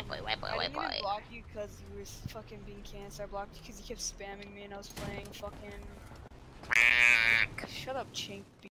white boy, white boy, I white didn't even boy. block you because you were fucking being cancer. I blocked you because you kept spamming me and I was playing fucking. Shut up, chink.